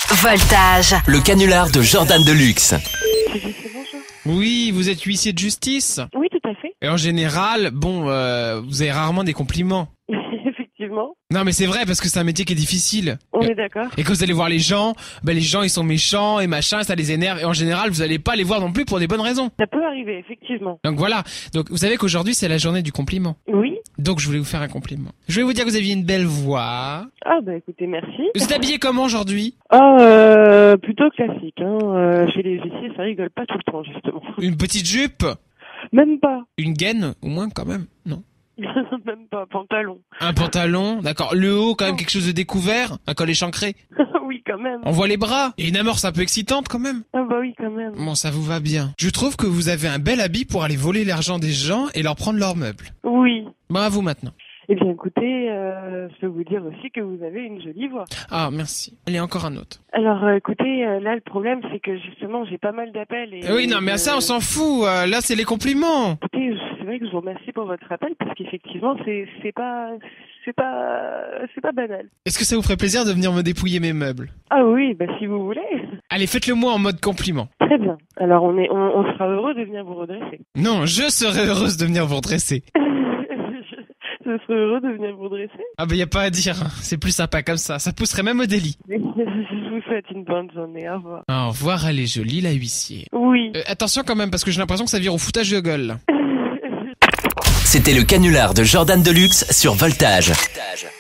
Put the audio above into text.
Voltage. Le canular de Jordan Deluxe. Bonjour. Oui, vous êtes huissier de justice. Oui, tout à fait. Et en général, vous avez rarement des compliments. Effectivement. Non mais c'est vrai parce que c'est un métier qui est difficile. On est d'accord. Et quand vous allez voir les gens ils sont méchants et machin, ça les énerve. Et en général, vous allez pas les voir non plus pour des bonnes raisons. Ça peut arriver, effectivement. Donc voilà. Donc vous savez qu'aujourd'hui c'est la journée du compliment. Oui. Donc je voulais vous faire un compliment. Je voulais vous dire que vous aviez une belle voix. Ah bah écoutez, merci. Vous êtes habillé comment aujourd'hui? Plutôt classique. Chez les huissiers, ça rigole pas tout le temps, justement. Une petite jupe? Même pas. Une gaine au moins quand même, non? Même pas. Pantalon. Un pantalon, d'accord. Le haut quand même quelque chose de découvert, un col échancré. Oui, quand même. On voit les bras. Et une amorce un peu excitante quand même. Ah bah oui, quand même. Bon, ça vous va bien. Je trouve que vous avez un bel habit pour aller voler l'argent des gens et leur prendre leurs meubles. Oui. Bon, à vous maintenant. Eh bien, écoutez, je peux vous dire aussi que vous avez une jolie voix. Ah, merci. Il y a encore un autre. Alors, écoutez, là, le problème, c'est que justement, j'ai pas mal d'appels. Et Oui, non, mais à ça, on s'en fout. Là, c'est les compliments. Écoutez, c'est vrai que je vous remercie pour votre appel parce qu'effectivement, c'est pas banal. Est-ce que ça vous ferait plaisir de venir me dépouiller mes meubles? Ah oui, bah si vous voulez. Allez, faites-le moi en mode compliment. Très bien. Alors, on sera heureux de venir vous redresser. Non, je serais heureuse de venir vous redresser. Je serais heureux de venir vous redresser. Ah bah y a pas à dire, hein. C'est plus sympa comme ça. Ça pousserait même au délit. Je vous souhaite une bonne journée. Au revoir. Au revoir, elle est jolie, la huissier. Oui. Attention quand même, parce que j'ai l'impression que ça vire au foutage de gueule. C'était le canular de Jordan Deluxe sur Voltage.